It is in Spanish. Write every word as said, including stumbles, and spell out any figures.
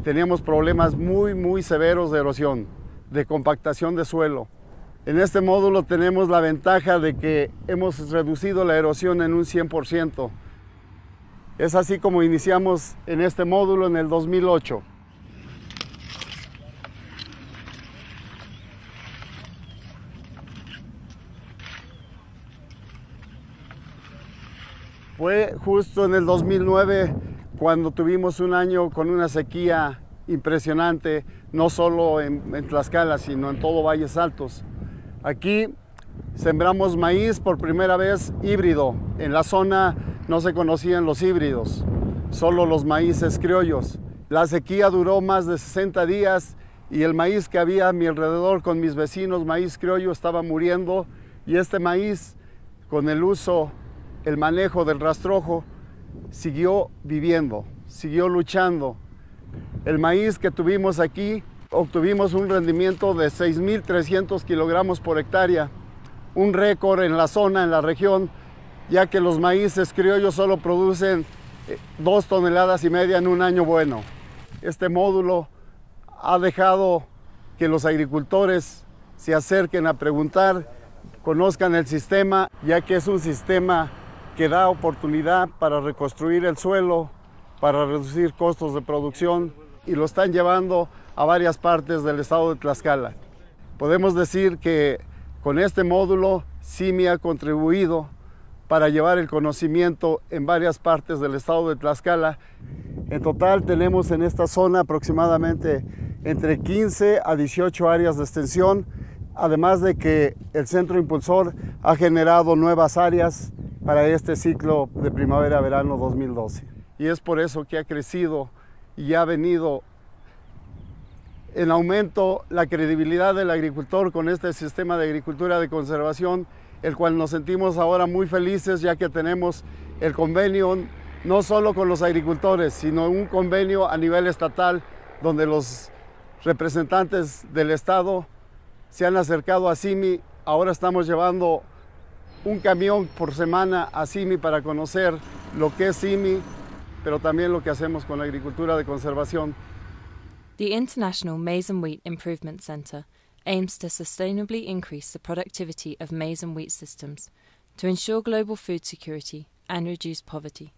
teníamos problemas muy, muy severos de erosión, de compactación de suelo. En este módulo tenemos la ventaja de que hemos reducido la erosión en un cien por ciento. Es así como iniciamos en este módulo en el dos mil ocho. Fue justo en el dos mil nueve cuando tuvimos un año con una sequía impresionante, no solo en, en Tlaxcala, sino en todo Valles Altos. Aquí sembramos maíz por primera vez híbrido. En la zona no se conocían los híbridos, solo los maíces criollos. La sequía duró más de sesenta días y el maíz que había a mi alrededor con mis vecinos, maíz criollo, estaba muriendo, y este maíz, con el uso, el manejo del rastrojo, siguió viviendo, siguió luchando. El maíz que tuvimos aquí, obtuvimos un rendimiento de seis mil trescientos kilogramos por hectárea, un récord en la zona, en la región, ya que los maíces criollos solo producen dos toneladas y media en un año bueno. Este módulo ha dejado que los agricultores se acerquen a preguntar, conozcan el sistema, ya que es un sistema que da oportunidad para reconstruir el suelo, para reducir costos de producción, y lo están llevando a varias partes del estado de Tlaxcala. Podemos decir que con este módulo CIMI ha contribuido para llevar el conocimiento en varias partes del estado de Tlaxcala. En total tenemos en esta zona aproximadamente entre quince a dieciocho áreas de extensión, además de que el Centro Impulsor ha generado nuevas áreas para este ciclo de primavera-verano dos mil doce. Y es por eso que ha crecido y ha venido en aumento la credibilidad del agricultor con este sistema de agricultura de conservación, el cual nos sentimos ahora muy felices, ya que tenemos el convenio no solo con los agricultores, sino un convenio a nivel estatal, donde los representantes del estado se han acercado a CIMI. Ahora estamos llevando un camión por semana a CIMI para conocer lo que es CIMI, pero también lo que hacemos con la agricultura de conservación. The International Maize and Wheat Improvement Centre aims to sustainably increase the productivity of maize and wheat systems to ensure global food security and reduce poverty.